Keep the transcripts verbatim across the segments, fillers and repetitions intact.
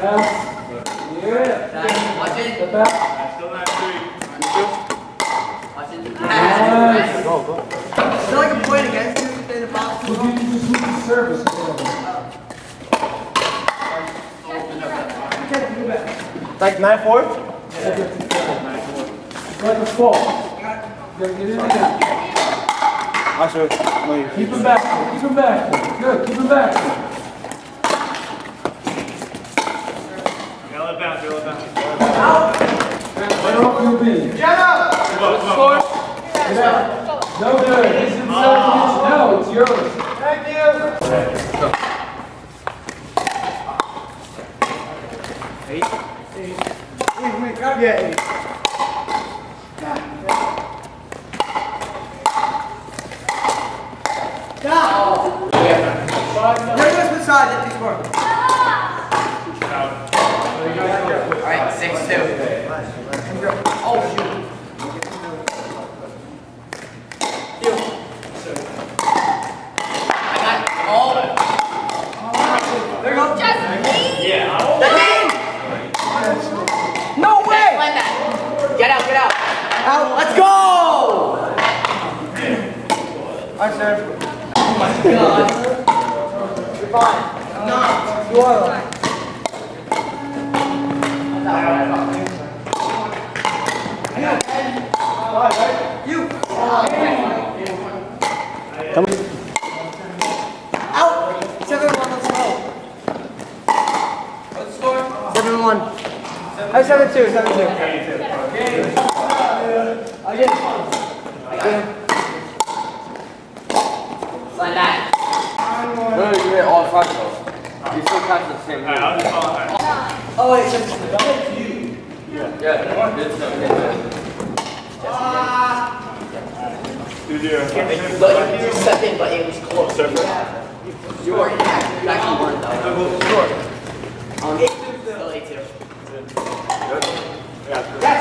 Pass. Yeah. Watch it. Step back. Still not three. Watch it. Nice. Go, go. Still like a point against you in the box. We'll give you just the service. Like nine four? Yeah. It's like a fall. Get it in again. I'll show you. Keep him back. Keep him back. Good. Keep him back. Yeah, let it bounce, let it bounce. Out. Right off your beat. Get up! Come on, come on. Get out. No good. It's inside. No, it's yours. Thank you. Eight. Eight. Wait, wait, grab your eight. Alright, six two. Oh shoot. I got all. There you go. Yeah. That's in! No way! Like that. Get out, get out. Out, let's go! Alright, sir. Oh my god. You're fine. I'm not. You are. You. Come on. Out. seven one, let's go. What's the score? seven one. Oh, seven two, seven two. Again. Again. Like that. No, you hit all five though. You still catch the same. Alright, I'll just follow that. Oh wait, so Yeah, it's no, Two zero. you stepped in, but it was close. You were in act. You actually won though. Sure. Um, eight two. Still eight two. Yes.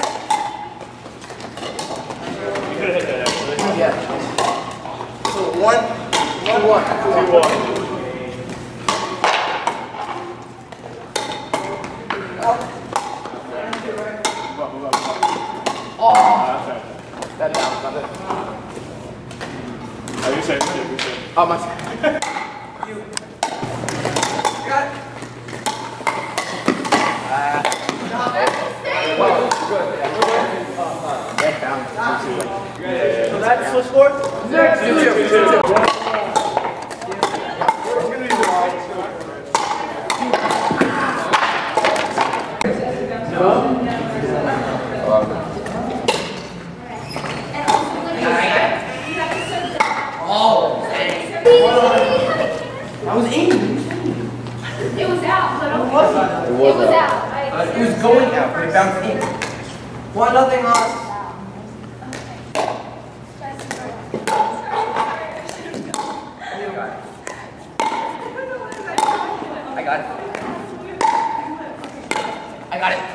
You could have hit that actually. Yeah. So one, one, one. Two one. Oh. That down, not it. Oh, you said, you said, you said. Oh, my. You. Got it. Ah. Well, good. Get down. So that's the score? Two, two, two, two. I was in. It was out, but okay. It was, It was out. out. I- It was going out, but it bounced in. One nothing on us. I got it. I got it.